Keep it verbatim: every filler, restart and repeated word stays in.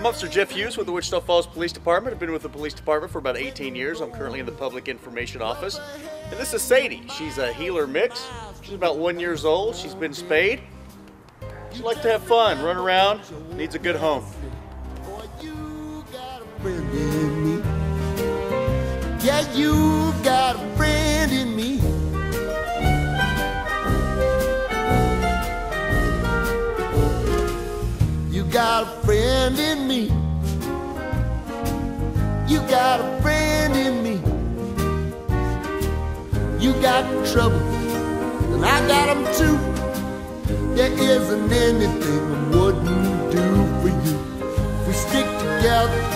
I'm Officer Jeff Hughes with the Wichita Falls Police Department. I've been with the police department for about eighteen years. I'm currently in the Public Information Office. And this is Sadie. She's a heeler mix. She's about one years old. She's been spayed. She likes to have fun, run around, needs a good home. You got a friend in me. Yeah, you got a friend in me. You got a friend in me. You got a friend in me. You got trouble, and I got them too. There isn't anything I wouldn't do for you. We stick together.